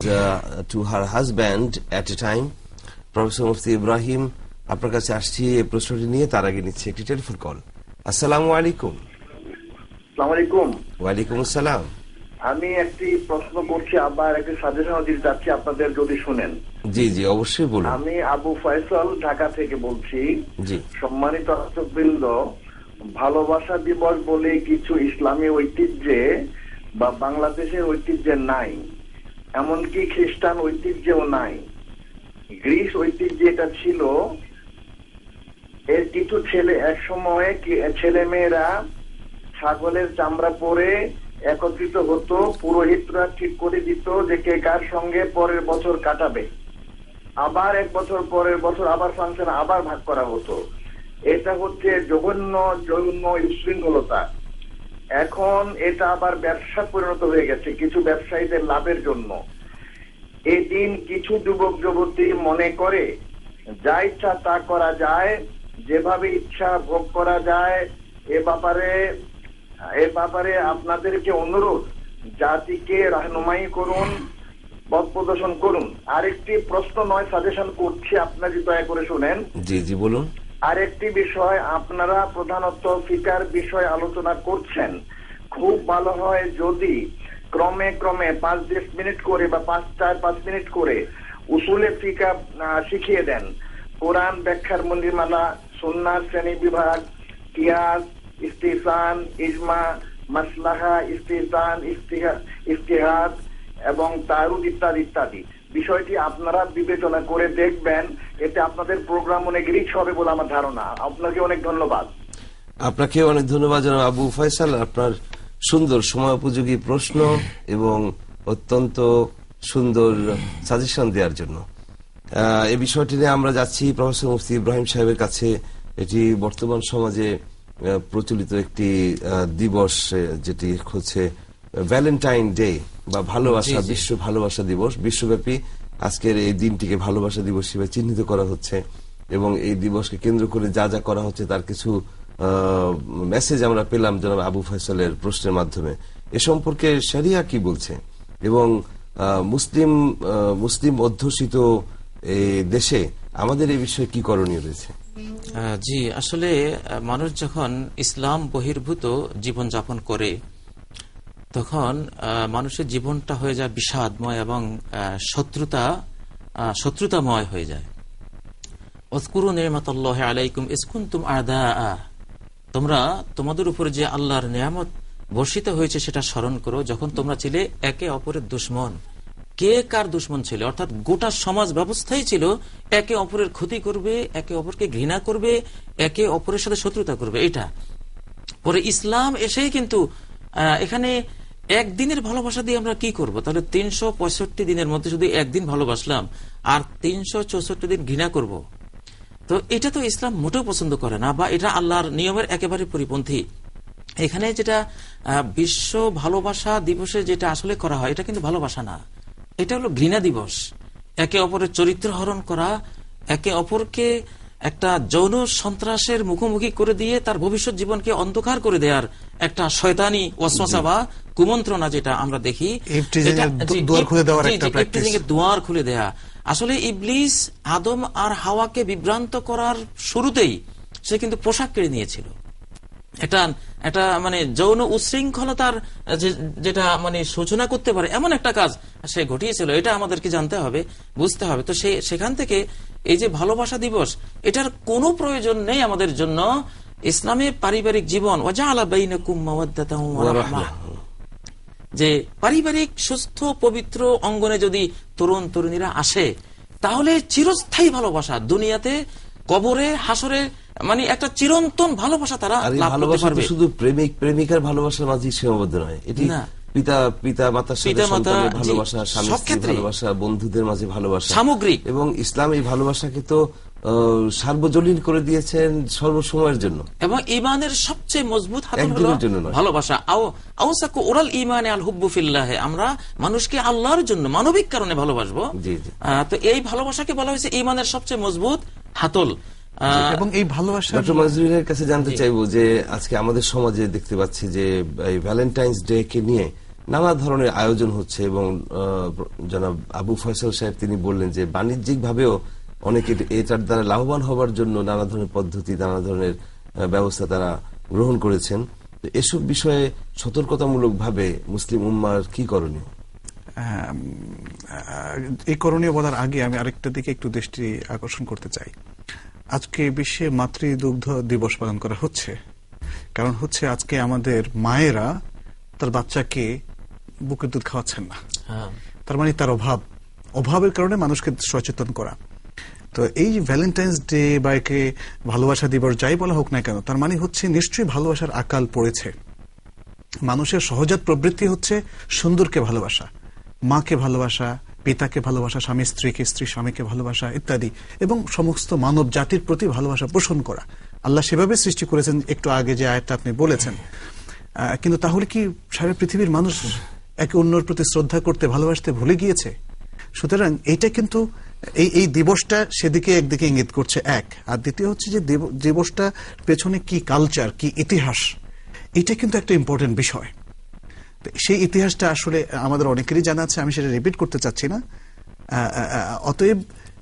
to her husband at a time. Professor Mufti Ibrahim আপনার কাছে আসছি এই প্রশ্নটি নিয়ে, তার আগে নিচ্ছে একটি টেলিফোন কল। আসসালামু আলাইকুম। আসসালামু আলাইকুম। ওয়ালাইকুম আসসালাম। আমি একটি প্রশ্ন করছি, আবার একটি সাজেশন দিতে চাচ্ছি আপনাদের, যদি শুনেন। জি জি অবশ্যই বলুন। আমি আবু ফয়সাল ঢাকা থেকে বলছি। জি। সম্মানিত দর্শকবৃন্দ, ভালোবাসা দিবস বলে কিছু ইসলামী ঐতিহ্যে বা বাংলাদেশের ঐতিহ্যে নাই, এমনকি খ্রিস্টান ঐতিহ্যেও নাই। গ্রিস ঐতিহ্যে এটা ছিল। এর কিছু এক সময় ছেলে মেয়েরা ছাগলের চামড়া পরে একত্রিত হতো, পুরোহিতরা ঠিক করে দিত যে কে কার সঙ্গে পরের বছর কাটাবে, আবার এক বছর পরের বছর আবার ফাংশন আবার ভাগ করা হতো। এটা হচ্ছে জঘন্য উচ্ছৃঙ্খলতা। এখন এটা আবার ব্যবসা পরিণত হয়ে গেছে কিছু ব্যবসায়ীদের লাভের জন্য। এই দিন কিছু যুবক যুবতী মনে করে যা ইচ্ছা তা করা যায়, যেভাবে ইচ্ছা ভোগ করা যায়। এ ব্যাপারে আপনাদেরকে অনুরোধ, জাতিকে রাহনুমাই করুন, পথ প্রদর্শন করুন। আরেকটি প্রশ্ন নয়, সাজেশন করছি, আপনারা দয়া করে শুনেন। জি জি বলুন। আরেকটি বিষয়, আপনারা প্রধানত ফিকার বিষয় আলোচনা করছেন, খুব ভালো হয় যদি ক্রমে 5-10 মিনিট করে বা 4-5 মিনিট করে উসুলে ফিকা শিখিয়ে দেন। কোরআন ব্যাখ্যার মন্দিরমালা, সুন্নাহ শ্রেণী বিভাগ, কিয়াস, ইস্তিহসান, ইজমা, মাসলাহা, ইস্তিহসান, ইস্তিহাদ এবং তারুদ ইত্যাদি ইত্যাদি বিষয়টি আপনারা বিবেচনা করে দেখবেন। এতে আপনাদের প্রোগ্রাম অনেক রিচ হবে বলে আমার ধারণা। আপনাকে অনেক ধন্যবাদ। আপনাকে অনেক ধন্যবাদ জনাব আবু ফয়সাল, আপনার সুন্দর সময় উপযোগী প্রশ্ন এবং অত্যন্ত সুন্দর সাজেশন দেওয়ার জন্য। এই বিষয়টি নিয়ে আমরা যাচ্ছি প্রফেসর মুফতি ইব্রাহিম সাহেবের কাছে। এটি বর্তমান সমাজে প্রচলিত একটি দিবস, যেটি হচ্ছে ভ্যালেন্টাইন ডে বা ভালোবাসা, বিশ্ব ভালোবাসা দিবস। বিশ্বব্যাপী আজকের এই দিনটিকে ভালোবাসা দিবস হিসেবে চিহ্নিত করা হচ্ছে এবং এই দিবসকে কেন্দ্র করে যা যা করা হচ্ছে তার কিছু মেসেজ আমরা পেলাম জনাব আবু ফয়সালের প্রশ্নের মাধ্যমে। এ সম্পর্কে শরিয়া কি বলছে এবং মুসলিম অধ্যুষিত এই দেশে আমাদের এই বিষয়ে কি করণীয় রয়েছে? জি, আসলে মানুষ যখন ইসলাম বহির্ভূত জীবন যাপন করে তখন মানুষের জীবনটা হয়ে যায় বিষাদময় এবং শত্রুতাময় হয়ে যায়। ওযকুরু নি'মাতাল্লাহি আলাইকুম ইয কুনতুম আ'দাআ, তোমরা তোমাদের উপরে যে আল্লাহর নিয়ামত বর্ষিত হয়েছে সেটা স্মরণ করো যখন তোমরা ছিলে একে অপরের দুশমন। কে কার দুশমন ছিল? অর্থাৎ গোটা সমাজ ব্যবস্থাই ছিল একে অপরের ক্ষতি করবে, একে অপরকে ঘৃণা করবে, একে অপরের সাথে শত্রুতা করবে। এটা পরে ইসলাম এসেই কিন্তু এখানে একদিনের ভালোবাসা দিয়ে আমরা কি করব? তাহলে 365 দিনের মধ্যে শুধু একদিন ভালোবাসলাম আর 364 দিন ঘৃণা করব, তো এটা তো ইসলাম মোটেও পছন্দ করে না, বা এটা আল্লাহর নিয়মের একেবারে পরিপন্থী। এখানে যেটা বিশ্ব ভালোবাসা দিবসে যেটা আসলে করা হয় এটা কিন্তু ভালোবাসা না, এটা হলো ঘৃণা দিবস। একে অপরের চরিত্র হরণ করা, একে অপরকে একটা যৌন সন্ত্রাসের মুখোমুখি করে দিয়ে তার ভবিষ্যৎ জীবনকে অন্ধকার করে দেওয়ার একটা শয়তানি ওয়াসওয়াসা বা কুমন্ত্রণা যেটা আমরা দেখি, দুয়ার খুলে দেয়া। আসলে ইবলিস আদম আর হাওয়াকে বিভ্রান্ত করার শুরুতেই সে কিন্তু পোশাক কেড়ে নিয়েছিল। এটা মানে যৌন উচ্ছৃঙ্খলতার যেটা মানে সূচনা করতে পারে এমন একটা কাজ সে ঘটিয়েছিল। এটা আমাদেরকে জানতে হবে, বুঝতে হবে। তো সেখান থেকে এই যে ভালোবাসা দিবস, এটার কোনো প্রয়োজন নেই আমাদের জন্য। ইসলামে পারিবারিক জীবন ওয়াজআলা বাইনাকুম মাওয়াদ্দাতান ওয়া রাহমাহ, যে পারিবারিক সুস্থ পবিত্র অঙ্গনে যদি তরুণ তরুণীরা আসে তাহলে চিরস্থায়ী ভালোবাসা দুনিয়াতে, কবরে, হাসরে, মানে একটা চিরন্তন ভালোবাসা তারা লাভ করতে পারবে। শুধু প্রেমিক প্রেমিকার ভালোবাসার মাঝে সীমাবদ্ধ নয়, এটি পিতা মাতার সাথে সন্তানের ভালোবাসা, স্বামী স্ত্রীর ভালোবাসা, বন্ধুদের মাঝে ভালোবাসা, সামগ্রিক। এবং ইসলাম এই ভালোবাসাকে তো সার্বজনীন করে দিয়েছেন সর্বসময়ের জন্য। এবং ঈমানের সবচেয়ে মজবুত হাতল হলো ভালোবাসা। আওসাকু উরাল ঈমানে আল হুব্বু ফিল্লাহ, আমরা মানুষকে আল্লাহর জন্য মানবিক কারণে ভালোবাসবো। তো এই ভালোবাসাকে বলা হয়েছে ঈমানের সবচেয়ে মজবুত হাতল। এবং এই ভালোবাসা ডক্টর মাজরুলের কাছে জানতে চাইবো যে আজকে আমাদের সমাজে দেখতে পাচ্ছি যে এই ভ্যালেন্টাইন্স ডে কে নিয়ে নানা ধরনের আয়োজন হচ্ছে এবং জনাব আবু ফয়সাল সাহেব তিনি বললেন যে বাণিজ্যিক ভাবেও অনেকে এটার দ্বারা লাভবান হবার জন্য নানা ধরনের পদ্ধতি, নানা ধরনের ব্যবস্থা তারা গ্রহণ করেছেন। তো এসব বিষয়ে সতর্কতামূলক ভাবে মুসলিম উম্মার কি করণীয়? এই করণীয় বলার আগে আমি আরেকটা দিকে একটু দৃষ্টি আকর্ষণ করতে চাই। আজকে বিশ্বে মাতৃদুগ্ধ দিবস পালন করা হচ্ছে, কারণ হচ্ছে আজকে আমাদের মায়েরা তার বাচ্চাকে বুকের দুধ খাওয়াচ্ছেন না, তার মানে তার অভাবের কারণে মানুষকে সচেতন করা। তো এই ভ্যালেন্টাইন্স ডে বা একে ভালোবাসা দিবস যাই বলা হোক না কেন, তার মানে হচ্ছে নিশ্চয়ই ভালোবাসার আকাল পড়েছে। মানুষের সহজাত প্রবৃত্তি হচ্ছে সুন্দরকে ভালোবাসা, মাকে ভালোবাসা, পিতাকে ভালোবাসা, স্বামী স্ত্রীকে, স্ত্রী স্বামীকে ভালোবাসা ইত্যাদি, এবং সমস্ত মানব জাতির প্রতি ভালোবাসা পোষণ করা। আল্লাহ সেভাবে সৃষ্টি করেছেন, একটু আগে যে আয়াতটা আপনি বলেছেন। কিন্তু তাহলে কি সারা পৃথিবীর মানুষ একে অন্যের প্রতি শ্রদ্ধা করতে, ভালোবাসতে ভুলে গিয়েছে? সুতরাং এইটা কিন্তু এই দিবসটা সেদিকে একদিকে ইঙ্গিত করছে এক। আর দ্বিতীয় হচ্ছে যে দিবসটা পেছনে কি কালচার, কি ইতিহাস, এটা কিন্তু একটা ইম্পর্টেন্ট বিষয়। সেই ইতিহাসটা আসলে আমাদের অনেকেরই জানা আছে, আমি সেটা রিপিট করতে চাচ্ছি না। অতএব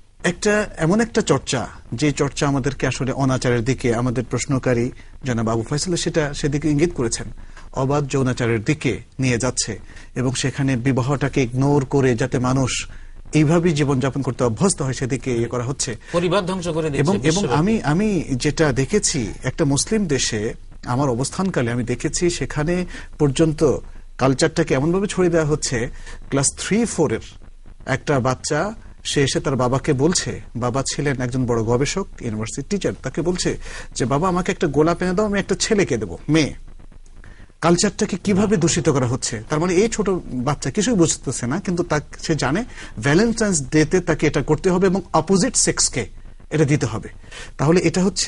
এমন একটা চর্চা, যে চর্চা আমাদেরকে আসলে অনাচারের দিকে, আমাদের প্রশ্নকারী জনাব আবু ফয়সাল সেদিকে ইঙ্গিত করেছেন, অবাধ যৌনাচারের দিকে নিয়ে যাচ্ছে, এবং সেখানে বিবাহটাকে ইগনোর করে যাতে মানুষ এইভাবেই জীবনযাপন করতে অভ্যস্ত হয় সেদিকে ইয়ে করা হচ্ছে, পরিবার ধ্বংস করে দিচ্ছে। এবং আমি যেটা দেখেছি একটা মুসলিম দেশে আমার অবস্থানকালে আমি দেখেছি সেখানে পর্যন্ত কালচারটাকে এমনভাবে ছড়িয়ে দেওয়া হচ্ছে, ক্লাস 3-4 এর একটা বাচ্চা সে এসে তার বাবাকে বলছে, বাবা ছিলেন একজন বড় গবেষক, ইউনিভার্সিটি টিচার, তাকে বলছে যে বাবা আমাকে একটা গোলাপ এনে দাও, আমি একটা ছেলেকে দেবো, মেয়ে। কালচারটাকে কিভাবে দূষিত করা হচ্ছে। তার মানে এই ছোট বাচ্চা কিছুই বুঝতেছে না, কিন্তু সে জানে ভ্যালেন্টাইন্স ডেতে তাকে এটা করতে হবে এবং অপোজিট সেক্সকে এটা দিতে হবে। তাহলে এটা হচ্ছে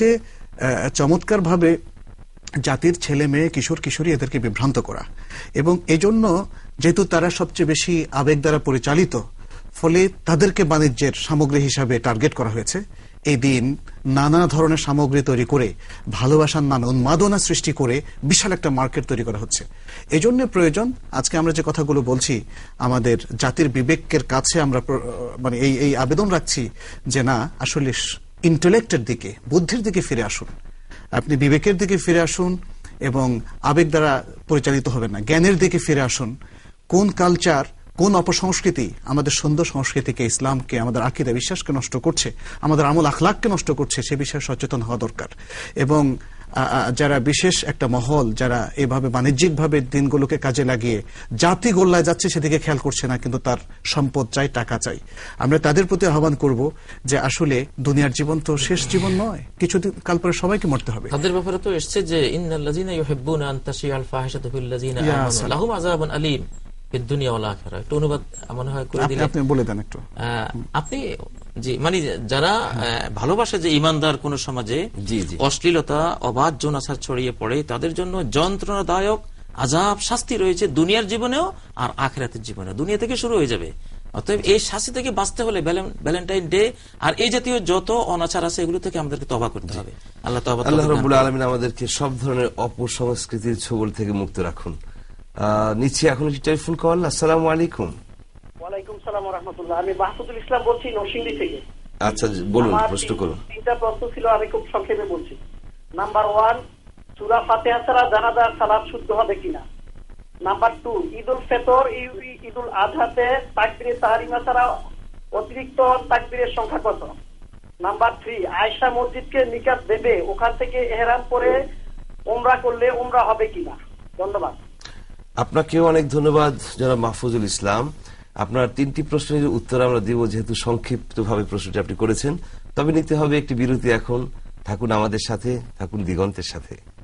চমৎকার ভাবে জাতির ছেলে মেয়ে, কিশোর কিশোরী এদেরকে বিভ্রান্ত করা। এবং এজন্য যেহেতু তারা সবচেয়ে বেশি আবেগ দ্বারা পরিচালিত, ফলে তাদেরকে বাণিজ্যের সামগ্রী হিসাবে টার্গেট করা হয়েছে। এই দিন নানা ধরনের সামগ্রী তৈরি করে, ভালোবাসার নামে উন্মাদনা সৃষ্টি করে বিশাল একটা মার্কেট তৈরি করা হচ্ছে। এই জন্য প্রয়োজন, আজকে আমরা যে কথাগুলো বলছি, আমাদের জাতির বিবেকের কাছে আমরা মানে এই আবেদন রাখছি যে না, আসলে ইন্টেলেক্টের দিকে, বুদ্ধির দিকে ফিরে আসুন, আপনি বিবেকের দিকে ফিরে আসুন এবং আবেগ দ্বারা পরিচালিত হবেন না, জ্ঞানের দিকে ফিরে আসুন। কোন কালচার, কোন অপসংস্কৃতি আমাদের সুন্দর সংস্কৃতিকে, ইসলামকে, আমাদের আকীদা বিশ্বাসকে নষ্ট করছে, আমাদের আমল আখলাককে নষ্ট করছে, সে বিষয়ে সচেতন হওয়া দরকার। এবং যারা বিশেষ একটা মহল, যারা এভাবে বাণিজ্যিকভাবে দিনগুলোকে কাজে লাগিয়ে জাতি গোল্লায় যাচ্ছে, সেদিকে খেয়াল করছে না, কিন্তু তার সম্পদ চাই, টাকা চাই, আমরা তাদের প্রতি আহ্বান করব যে আসলে দুনিয়ার জীবন তো শেষ জীবন নয়, কিছুদিন কাল পরে সবাইকে মরতে হবে। তাদের ব্যাপারে তো এসেছে যে ইন্নাল্লাযীনা ইউহিব্বুনা আন তাশিআল ফাহিশাতু ফিল্লাযীনা আমানু লাহুম আযাবুন আলীম ফিদ দুনিয়া ওয়াল আখিরাহ। একটু অনুবাদ মনে হয় করে দিলে আপনি বলে দেন একটু। আপনি জি, মানে যারা ভালোবাসে, যে ইমানদার কোন সমাজে অশ্লীলতা, অবাধ যৌনাচার ছড়িয়ে পড়ে, তাদের জন্য যন্ত্রণাদায়ক আযাব, শাস্তি রয়েছে দুনিয়ার জীবনেও আর আখিরাতের জীবনে। দুনিয়া থেকে শুরু হয়ে যাবে। অতএব এই শাস্তি থেকে বাঁচতে হলে ভ্যালেন্টাইন ডে আর এই জাতীয় যত অনাচার আছে এগুলো থেকে আমাদেরকে তওবা করতে হবে। আল্লাহ রাব্বুল আলামিন আমাদেরকে সব ধরনের অপসংস্কৃতির ছোবল থেকে মুক্ত রাখুন। নিচে এখন একটি টেলিফোন কল। আসসালামু আলাইকুম। ওয়ালাইকুম সালাম ওয়া রাহমাতুল্লাহ। আমি মাহমুদুল ইসলাম বলছি নরসিংদী থেকে। আচ্ছা, বলুন, প্রশ্ন করুন। তিনটা প্রশ্ন ছিল, আমি খুব সংক্ষেপে বলছি। নাম্বার 1, সূরা ফাতিহা ছাড়া জানাজার সালাত শুদ্ধ হবে কিনা? নাম্বার 2, ঈদুল ফিতর, ঈদুল আযহাতে তাকবীরে তাহরিমা ছাড়া অতিরিক্ত তাকবীরের সংখ্যা কত? নাম্বার 3, আয়েশা মসজিদকে নিকাত দেবে, ওখান থেকে ইহরাম পরে উমরা করলে উমরা হবে কিনা? ধন্যবাদ। আপনাকেও অনেক ধন্যবাদ জনাব মাহফুজুল ইসলাম। আপনার 3টি প্রশ্নের উত্তর আমরা দিব, যেহেতু সংক্ষিপ্তভাবে প্রশ্নটি আপনি করেছেন। তবে নিতে হবে একটি বিরতি। এখন থাকুন আমাদের সাথে, থাকুন দিগন্তের সাথে।